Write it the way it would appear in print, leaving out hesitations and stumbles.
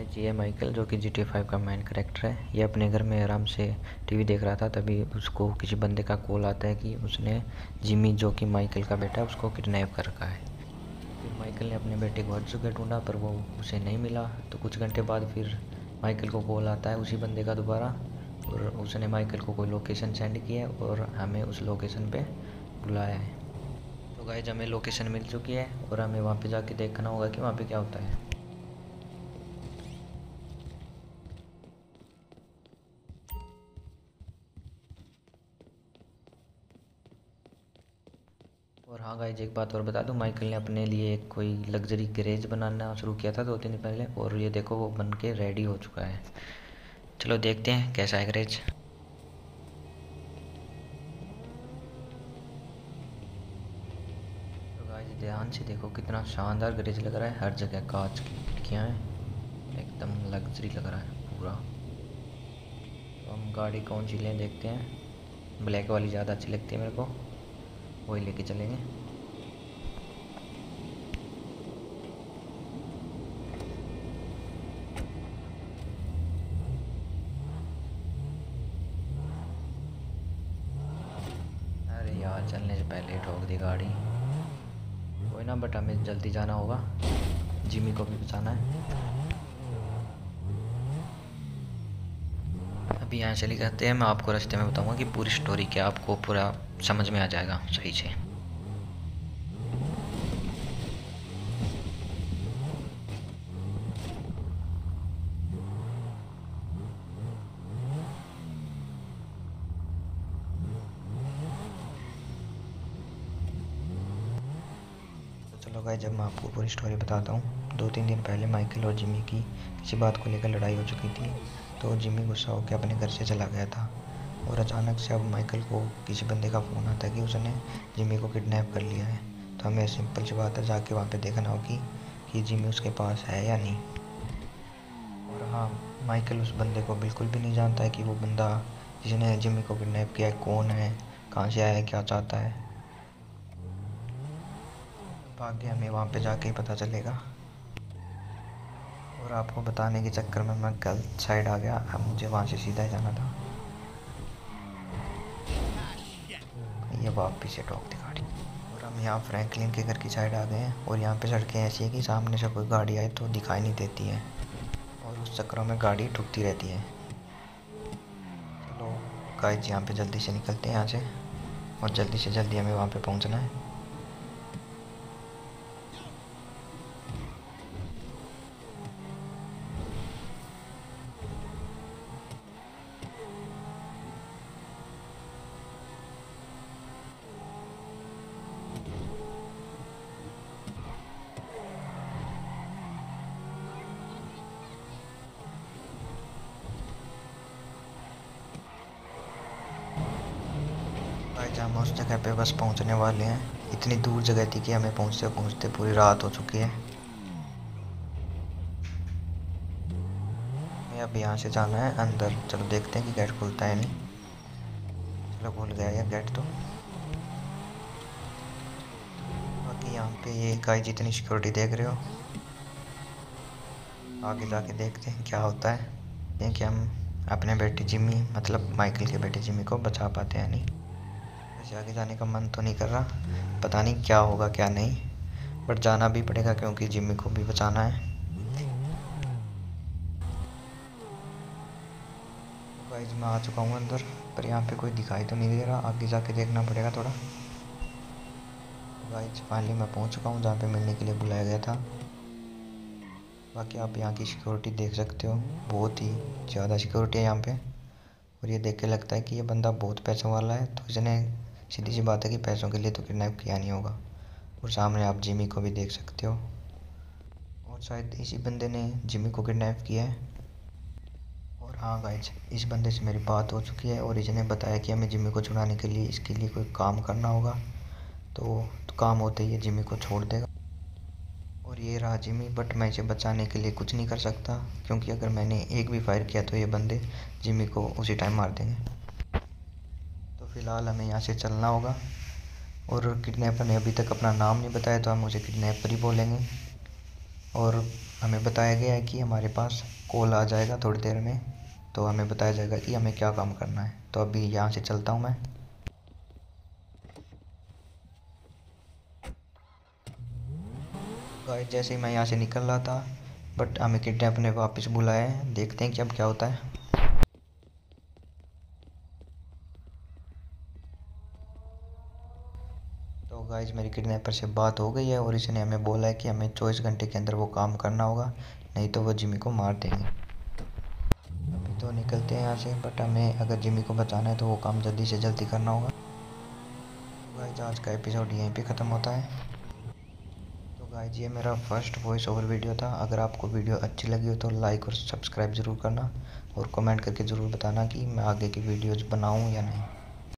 Guys ये है Michael जो कि GTA 5 का मेन कैरेक्टर है। ये अपने घर में आराम से टीवी देख रहा था, तभी उसको किसी बंदे का कॉल आता है कि उसने जिमी जो कि माइकल का बेटा है उसको किडनैप कर रखा है। फिर माइकल ने अपने बेटे को हर जगह ढूंढा पर वो उसे नहीं मिला। तो कुछ घंटे बाद फिर माइकल को कॉल आता है उसी बंदे का दोबारा, और उसने माइकल को कोई लोकेशन सेंड की है और हमें उस लोकेशन पे बुलाया है। तो गाइस हमें लोकेशन मिल चुकी है और हमें वहाँ पे जाके देखना होगा कि वहाँ पे क्या होता है। और हाँ गाइज एक बात और बता दूँ, माइकल ने अपने लिए एक कोई लग्जरी गैरेज बनाना शुरू किया था 2 दिन पहले, और ये देखो वो बन के रेडी हो चुका है। चलो देखते हैं कैसा है गैरेज। तो गाइज ध्यान से देखो कितना शानदार गैरेज लग रहा है, हर जगह कांच की खिड़कियाँ हैं, एकदम लग्जरी लग रहा है पूरा। तो हम गाड़ी कौन सी लें देखते हैं। ब्लैक वाली ज़्यादा अच्छी लगती है मेरे को, वही लेके चलेंगे। अरे यार चलने से पहले ही ठोक दी गाड़ी। कोई ना, बट हमें जल्दी जाना होगा, जिमी को भी बचाना है। अभी यहाँ चले जाते हैं, मैं आपको रास्ते में बताऊंगा कि पूरी स्टोरी क्या, आपको पूरा समझ में आ जाएगा सही से। तो चलो गाइस जब मैं आपको पूरी स्टोरी बताता हूँ। 2-3 दिन पहले माइकल और जिमी की किसी बात को लेकर लड़ाई हो चुकी थी। तो जिमी गुस्सा होकर अपने घर से चला गया था, और अचानक से अब माइकल को किसी बंदे का फ़ोन आता है कि उसने जिमी को किडनैप कर लिया है। तो हमें सिंपल सी बात है, जाके वहाँ पे देखना होगी कि जिमी उसके पास है या नहीं। और हाँ, माइकल उस बंदे को बिल्कुल भी नहीं जानता है कि वो बंदा जिसने जिमी को किडनैप किया है कौन है, कहाँ से आया है, क्या चाहता है। भाग्य हमें वहाँ पे जाके ही पता चलेगा। और आपको बताने के चक्कर में मैं गलत साइड आ गया, अब मुझे वहाँ से सीधा जाना था। ये वापस से ठोक दी गाड़ी। और हम यहाँ फ्रैंकलिन के घर की साइड आ गए हैं, और यहाँ पे सड़कें ऐसी है कि सामने से कोई गाड़ी आए तो दिखाई नहीं देती है, और उस चक्करों में गाड़ी ठुकती रहती है। चलो गाइस यहाँ पे जल्दी से निकलते हैं यहाँ से, और जल्दी से जल्दी हमें वहाँ पे पहुँचना है। गाइस हम उस जगह पे बस पहुँचने वाले हैं। इतनी दूर जगह थी कि हमें पहुँचते पहुँचते पूरी रात हो चुकी है। हमें अब यहाँ से जाना है अंदर। चलो देखते हैं कि गेट खुलता है नहीं। चलो खुल गया यार गेट तो। बाकी यहाँ पे ये गाइस जितनी सिक्योरिटी देख रहे हो, आगे जाके देखते हैं क्या होता है, ये कि हम अपने बेटे जिमी मतलब माइकल के बेटे जिमी को बचा पाते हैं नहीं। वैसे आगे जाने का मन तो नहीं कर रहा, पता नहीं क्या होगा क्या नहीं, बट जाना भी पड़ेगा क्योंकि जिमी को भी बचाना है। गाइस मैं आ चुका हूँ अंदर, पर यहाँ पे कोई दिखाई तो नहीं दे रहा, आगे जाके देखना पड़ेगा थोड़ा। गाइस फाइनली मैं पहुँच चुका हूँ जहाँ पे मिलने के लिए बुलाया गया था। बाकी आप यहाँ की सिक्योरिटी देख सकते हो, बहुत ही ज़्यादा सिक्योरिटी है यहाँ पे। और ये देख के लगता है कि ये बंदा बहुत पैसों वाला है, तो इसने सीधी सी बात है कि पैसों के लिए तो किडनैप किया नहीं होगा। और सामने आप जिमी को भी देख सकते हो, और शायद इसी बंदे ने जिमी को किडनैप किया है। और हाँ गाइज इस बंदे से मेरी बात हो चुकी है, और इसने बताया कि हमें जिमी को छुड़ाने के लिए इसके लिए कोई काम करना होगा, तो काम होते ही ये जिमी को छोड़ देगा। और ये रहा जिमी, बट मैं इसे बचाने के लिए कुछ नहीं कर सकता, क्योंकि अगर मैंने एक भी फायर किया तो ये बंदे जिमी को उसी टाइम मार देंगे। तो फ़िलहाल हमें यहाँ से चलना होगा। और किडनैपर ने अभी तक अपना नाम नहीं बताया, तो हम उसे किडनैपर ही बोलेंगे। और हमें बताया गया है कि हमारे पास कॉल आ जाएगा थोड़ी देर में, तो हमें बताया जाएगा कि हमें क्या काम करना है। तो अभी यहाँ से चलता हूँ मैं। गाइस जैसे ही मैं यहाँ से निकल रहा था, बट हमें किडनैप ने वापस बुलाया है। देखते हैं कि अब क्या होता है। तो गाइस मेरी किडनैपर से बात हो गई है और इसने हमें बोला है कि हमें 24 घंटे के अंदर वो काम करना होगा, नहीं तो वो जिमी को मार देंगे। अभी तो निकलते हैं यहाँ से, बट हमें अगर जिमी को बचाना है तो वो काम जल्दी से जल्दी करना होगा। तो गाइस आज का एपिसोड यहीं पे ख़त्म होता है। तो गाइस ये मेरा फर्स्ट वॉइस ओवर वीडियो था। अगर आपको वीडियो अच्छी लगी हो तो लाइक और सब्सक्राइब ज़रूर करना, और कमेंट करके ज़रूर बताना कि मैं आगे की वीडियोज़ बनाऊँ या नहीं।